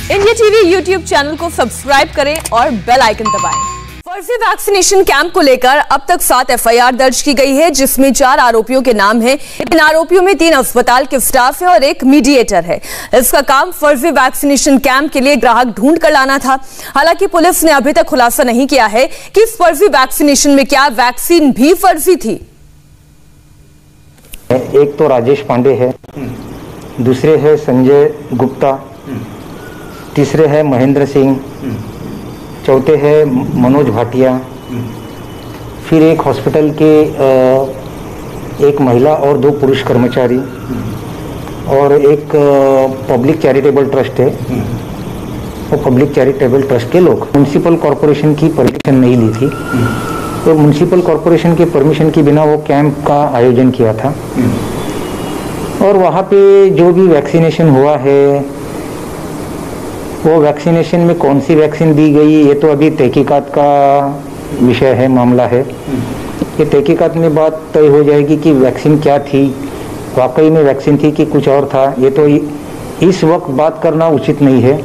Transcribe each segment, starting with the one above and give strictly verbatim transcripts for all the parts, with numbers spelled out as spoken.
India TV YouTube channel को subscribe करें और बेल आइकन दबाएं। फर्जी वैक्सीनेशन कैंप को लेकर अब तक सात एफ आई आर दर्ज की गई है, जिसमें चार आरोपियों के नाम हैं। इन आरोपियों में तीन अस्पताल के स्टाफ है और एक मीडिएटर है। इसका काम फर्जी वैक्सीनेशन कैंप के लिए ग्राहक ढूंढ कर लाना था। हालांकि पुलिस ने अभी तक खुलासा नहीं किया है कि इस फर्जी वैक्सीनेशन में क्या वैक्सीन भी फर्जी थी। एक तो राजेश पांडे है, दूसरे है संजय गुप्ता, तीसरे है महेंद्र सिंह, चौथे है मनोज भाटिया, फिर एक हॉस्पिटल के एक महिला और दो पुरुष कर्मचारी, और एक पब्लिक चैरिटेबल ट्रस्ट है और पब्लिक चैरिटेबल ट्रस्ट के लोग। म्युनिसिपल कॉरपोरेशन की परमिशन नहीं ली थी, तो म्युनिसिपल कॉरपोरेशन के परमिशन के बिना वो कैंप का आयोजन किया था। और वहाँ पे जो भी वैक्सीनेशन हुआ है, वो वैक्सीनेशन में कौन सी वैक्सीन दी गई, ये तो अभी तहकीकात का विषय है, मामला है। ये तहकीकात में बात तय हो जाएगी कि वैक्सीन क्या थी, वाकई में वैक्सीन थी कि कुछ और था। ये तो इस वक्त बात करना उचित नहीं है।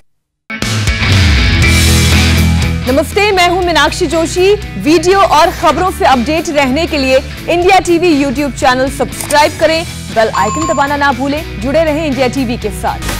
नमस्ते, मैं हूं मीनाक्षी जोशी। वीडियो और खबरों से अपडेट रहने के लिए India TV YouTube channel subscribe करें, बेल आइकन दबाना ना भूलें। जुड़े रहें इंडिया टीवी के साथ।